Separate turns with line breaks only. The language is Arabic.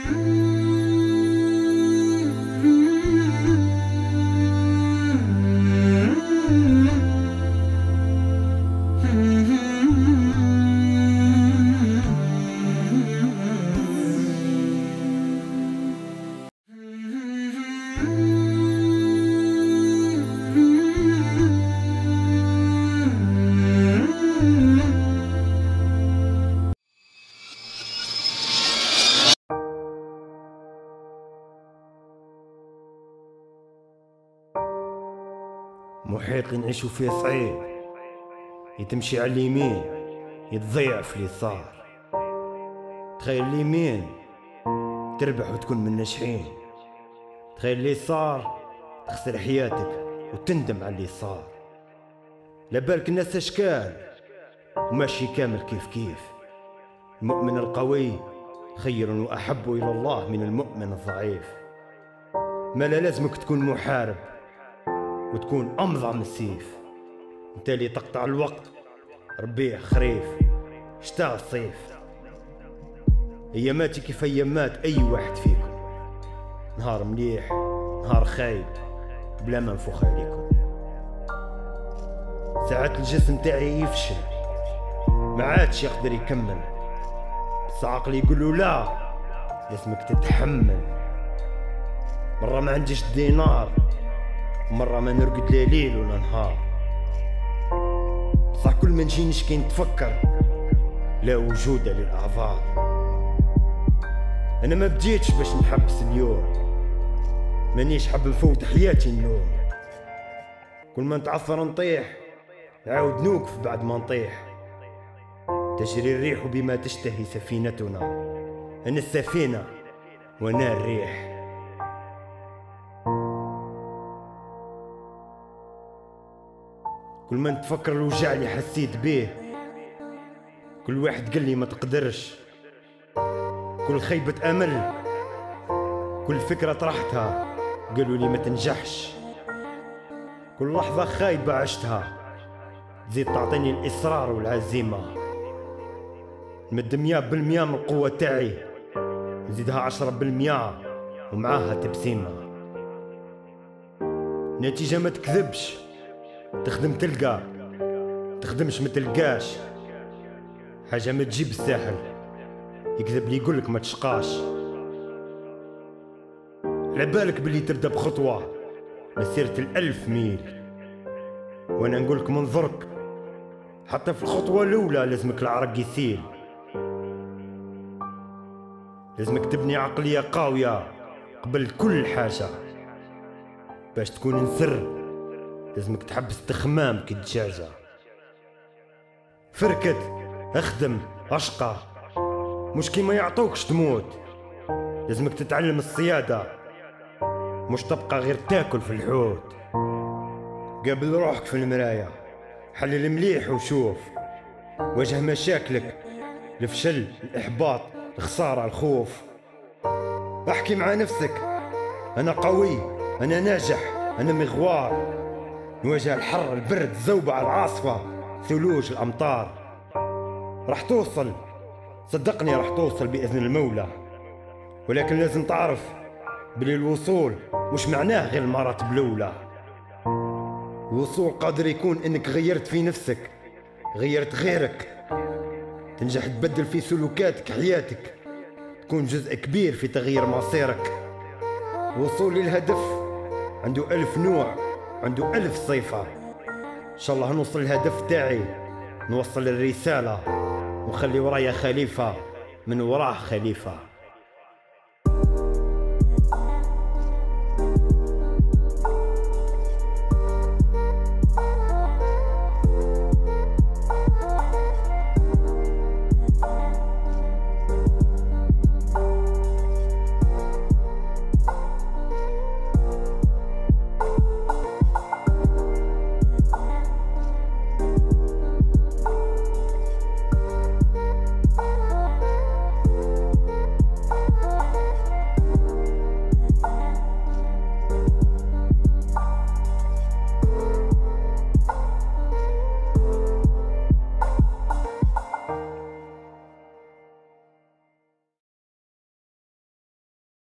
محيط اللي نعيشو فيه صعيب، يتمشي على اليمين يتضيع في اليسار. تخيل اليمين تربح وتكون من الناجحين، تخيل اليسار تخسر حياتك وتندم على اللي صار. لبالك الناس اشكال وماشي كامل كيف كيف. المؤمن القوي خير واحب الى الله من المؤمن الضعيف. ما لا لازمك تكون محارب وتكون أمضى من السيف. انت اللي تقطع الوقت ربيع خريف شتاء صيف. اياماتي كيف ايامات اي واحد فيكم، نهار مليح نهار خايب بلا ما نفوخ عليكم. ساعات الجسم تاعي يفشل ما عادش يقدر يكمل، بس عقلي يقولو لا لازمك تتحمل. مرة ما عنديش دينار، مرة ما نرقد لا ليل ولا نهار، بصح كل ما نجي نشكي نتفكر لا وجود للأعذار. أنا ما بديتش باش نحبس اليوم، مانيش حاب نفوت حياتي النوم. كل ما نتعثر نطيح نعاود نوقف بعد ما نطيح. تجري الريح بما تشتهي سفينتنا، أنا السفينة وأنا الريح. كل ما نتفكر الوجع اللي حسيت بيه، كل واحد قال لي ما تقدرش، كل خيبة أمل، كل فكرة طرحتها قالوا لي ما تنجحش. كل لحظة خايبة عشتها تزيد تعطيني الإصرار والعزيمة. نمد 100% من القوة تاعي نزيدها 10% ومعاها تبسيمة. نتيجة ما تكذبش، تخدم تلقى، تخدمش ما تلقاش. حاجة ما تجيب الساحل، يكذب لي يقولك ما تشقاش. عبالك بلي تبدا بخطوة مسيرة 1000 ميل، وانا نقولك منظرك حتى في الخطوة الاولى لازمك العرق يسيل. لازمك تبني عقلية قوية قبل كل حاجة. باش تكون نسر لازمك تحبس تخمام كي الدجاجة. فركت اخدم اشقى، مش كيما يعطوكش تموت. لازمك تتعلم الصيادة، مش تبقى غير تاكل في الحوت. قابل روحك في المراية، حلل مليح وشوف، واجه مشاكلك، الفشل، الإحباط، الخسارة، الخوف. احكي مع نفسك أنا قوي، أنا ناجح، أنا مغوار. نواجه الحر، البرد، الزوبعة، العاصفة، ثلوج، الأمطار. راح توصل، صدقني راح توصل بإذن المولى. ولكن لازم تعرف بلي الوصول مش معناه غير المراتب الأولى. الوصول قادر يكون انك غيرت في نفسك، غيرت غيرك، تنجح تبدل في سلوكاتك، حياتك، تكون جزء كبير في تغيير مصيرك. الوصول للهدف عنده 1000 نوع، عنده 1000 صفة. ان شاء الله نوصل الهدف تاعي، نوصل الرسالة ونخلي ورايا خليفة من وراه خليفة.